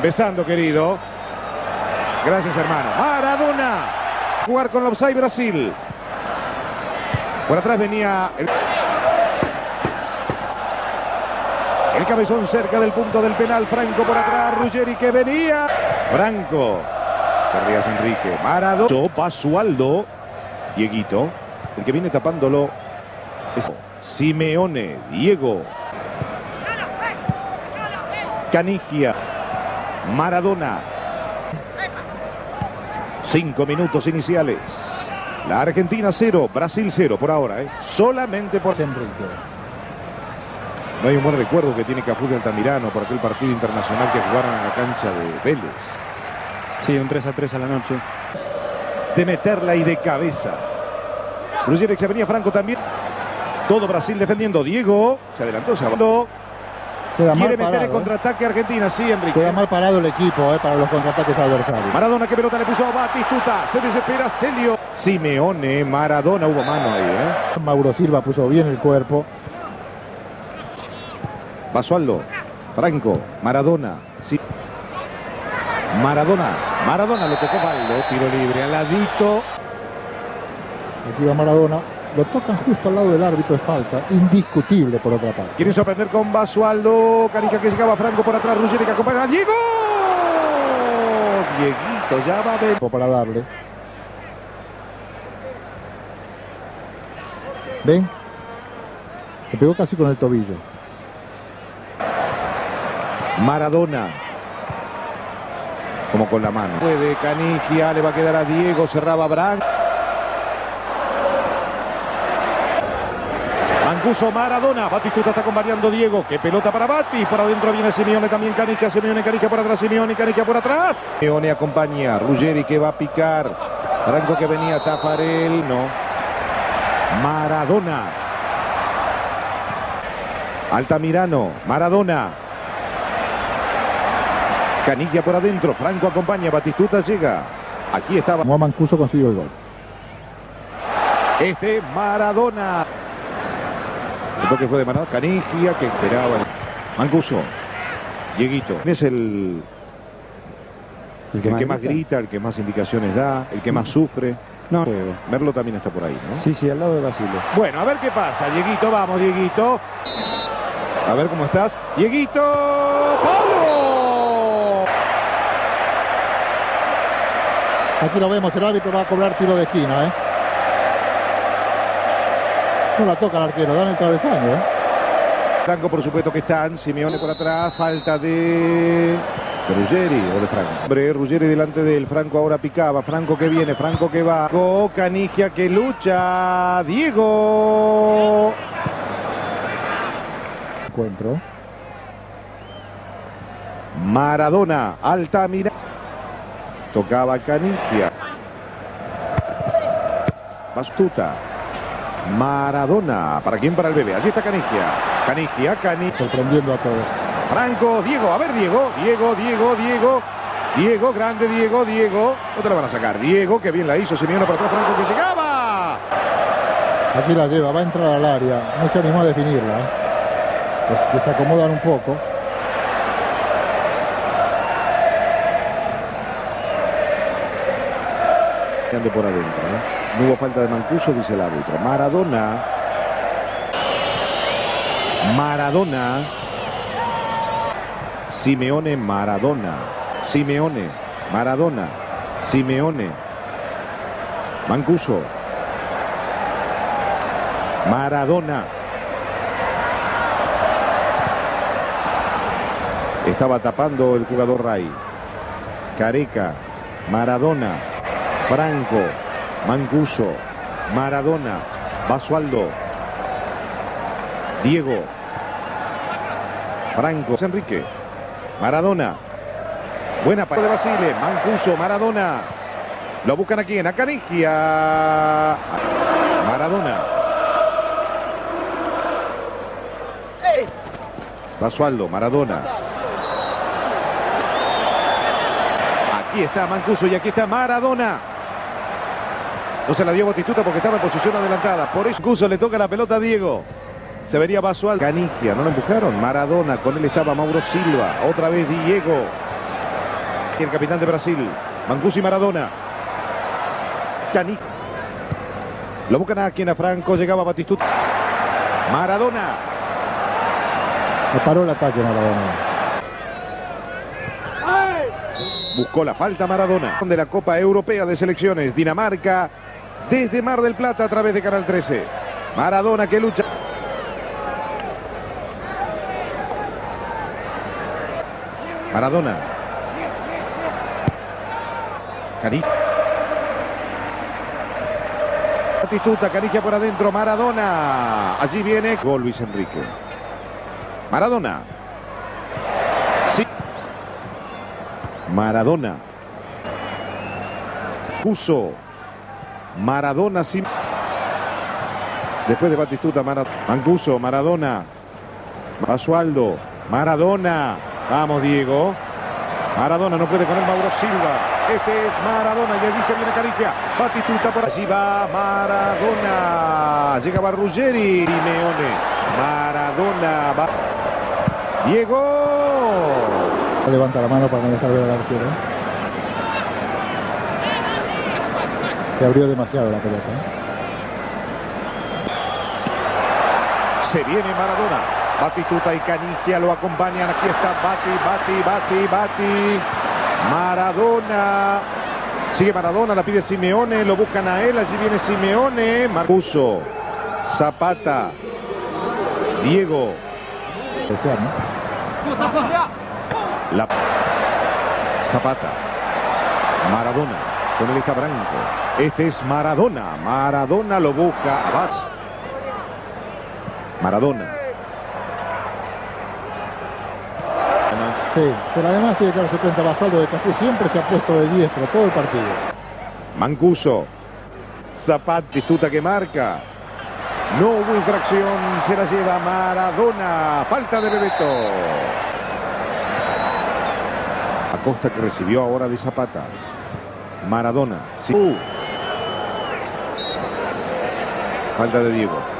Empezando, querido. Gracias, hermano. Maradona. Jugar con la offside Brasil. Por atrás venía el cabezón cerca del punto del penal. Franco por atrás. Ruggeri que venía. Franco. Carrías Enrique. Maradona. Basualdo. Dieguito. El que viene tapándolo es Simeone. Diego. Canigia. Maradona. 5 minutos iniciales. La Argentina 0, Brasil 0 por ahora, solamente por Enrique. No hay un buen recuerdo que tiene Cafú de Altamirano por aquel partido internacional que jugaron en la cancha de Vélez. Sí, un 3-3 a la noche. De meterla y de cabeza. Ruggeri, se venía Franco también. Todo Brasil defendiendo. Diego se adelantó, se adelantó. Quiere meter el contraataque Argentina, sí, Enrique. Queda mal parado el equipo para los contraataques adversarios. Maradona, que pelota le puso a Batistuta. Se desespera Celio. Simeone, Maradona, hubo mano ahí, Mauro Silva puso bien el cuerpo. Basualdo, Franco, Maradona. Sí. Maradona lo tocó Baldo. Tiro libre, al ladito. Aquí va Maradona. Lo tocan justo al lado del árbitro, es falta. Indiscutible por otra parte. Quieren sorprender con Basualdo. Canigia que llegaba Franco por atrás. Ruggeri que acompaña a Diego. Dieguito ya va a ver. Para darle. ¿Ven? Se pegó casi con el tobillo. Maradona. Como con la mano. Puede Canigia, le va a quedar a Diego. Cerraba Branco. Mancuso, Maradona. Batistuta está acompañando Diego. Qué pelota para Bati. Por adentro viene Simeone también. Canigia, Simeone, Canigia por atrás. Simeone, Canigia por atrás. Simeone acompaña. Ruggeri que va a picar. Franco que venía. Tafarel. No. Maradona. Altamirano. Maradona. Canigia por adentro. Franco acompaña. Batistuta llega. Aquí estaba. Mancuso consiguió el gol. Maradona. El toque fue de Maradona. Canigia que esperaba. Mancuso. Dieguito. Es el que más grita, el que más indicaciones da, el que más sufre. No. Merlo también está por ahí, ¿no? Sí, sí, al lado de Basile. Bueno, a ver qué pasa. Dieguito, vamos, Dieguito. A ver cómo estás. Dieguito. ¡Pablo! Aquí lo vemos, el árbitro va a cobrar tiro de esquina, No la toca el arquero, dan el travesaño, Franco, por supuesto que están. Simeone por atrás. Falta de Ruggeri o de Franco. Hombre, Ruggeri delante de él. Franco ahora picaba. Franco que viene. Franco que va. Canigia que lucha. Diego. Encuentro. Maradona. Altamirano. Tocaba Canigia. Batistuta. Maradona. ¿Para quién? Para el bebé. Allí está Canigia. Canigia. Sorprendiendo a todos. Franco. Diego. A ver, Diego. Diego. Grande Diego. No te la van a sacar. Diego, que bien la hizo. Simeone para atrás. Franco que llegaba. Aquí la lleva. Va a entrar al área. No se animó a definirla. Que se acomodan un poco. Ande por adentro, No hubo falta de Mancuso, dice el árbitro. Maradona. Simeone, Maradona. Simeone, Maradona. Simeone. Mancuso. Maradona. Estaba tapando el jugador Ray. Careca. Maradona. Franco. Mancuso. Maradona. Basualdo. Diego. Franco. Enrique. Maradona. Buena para de Basile. Mancuso. Maradona. Lo buscan aquí en Canigia. Maradona. Basualdo. Maradona. Aquí está Mancuso y aquí está Maradona. No se la dio Batistuta porque estaba en posición adelantada. Por eso Mancuso le toca la pelota a Diego. Se vería Basualdo. Canigia, ¿no lo empujaron? Maradona, con él estaba Mauro Silva. Otra vez Diego. Y el capitán de Brasil, Mancuso y Maradona. Cani. Lo buscan a quien a Franco, llegaba Batistuta. Maradona. Me paró el ataque Maradona. Buscó la falta Maradona. De la Copa Europea de Selecciones, Dinamarca, desde Mar del Plata a través de Canal 13. Maradona que lucha. Maradona. Canilla. Batistuta, Canilla por adentro, Maradona. Allí viene gol Luis Enrique. Maradona. Sí. Maradona. Puso. Maradona sin. Después de Batistuta, Mancuso, Maradona. Basualdo. Maradona. Vamos, Diego. Maradona no puede con el Mauro Silva. Este es Maradona y allí se viene Canilla. Batistuta por allí va Maradona. Llegaba Ruggeri. Simeone. Maradona va. Diego. Levanta la mano para no dejar ver al arquero. Se abrió demasiado la pelota. Se viene Maradona. Batistuta y Caniggia lo acompañan. Aquí está Bati. Maradona. Sigue Maradona, la pide Simeone. Lo buscan a él. Allí viene Simeone. Mancuso. Zapata. Diego. La Zapata. Maradona. Con él está Branco. Este es Maradona. Maradona lo busca. Abad. Maradona. Sí, pero además tiene que darse cuenta Basualdo de Cafú siempre se ha puesto de diestro todo el partido. Mancuso. Zapata, Batistuta que marca. No hubo infracción, se la lleva Maradona. Falta de Bebeto. Acosta que recibió ahora de Zapata. Maradona. Sí. Falta de Diego.